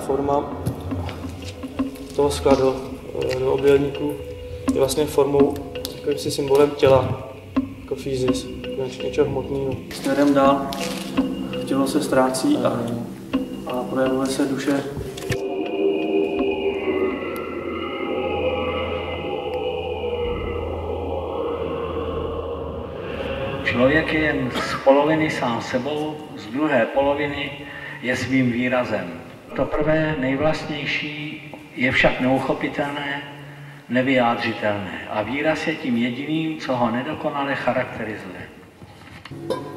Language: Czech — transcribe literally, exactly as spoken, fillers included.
forma toho skla do, do obdélníku je vlastně formou, takovým si symbolem těla, jako fyzis, něčeho hmotného. Směrem dál tělo se ztrácí a, a projevuje se duše. Člověk je jen z poloviny sám sebou, z druhé poloviny je svým výrazem. To prvé, nejvlastnější, je však neuchopitelné, nevyjádřitelné a výraz je tím jediným, co ho nedokonale charakterizuje.